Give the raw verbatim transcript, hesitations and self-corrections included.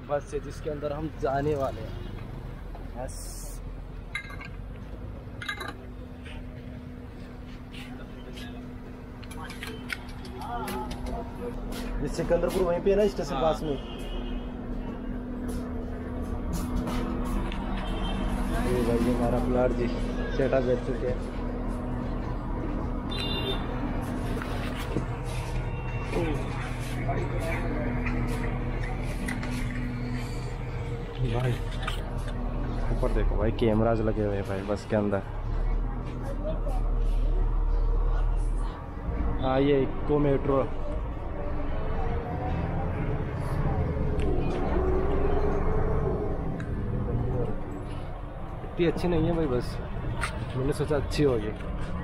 बस है जिसके अंदर हम जाने वाले हैं। बस ये सिकंदरपुर वहीं पे है ना स्टेशन हाँ। पास में। ये भाई ये हमारा प्लाट जी सेटा बैठ चुके हैं। भाई ऊपर देखो भाई कैमराज लगे हुए हैं भाई बस के अंदर। हाँ ये इको मेट्रो इतनी अच्छी नहीं है भाई, बस मैंने सोचा अच्छी होगी।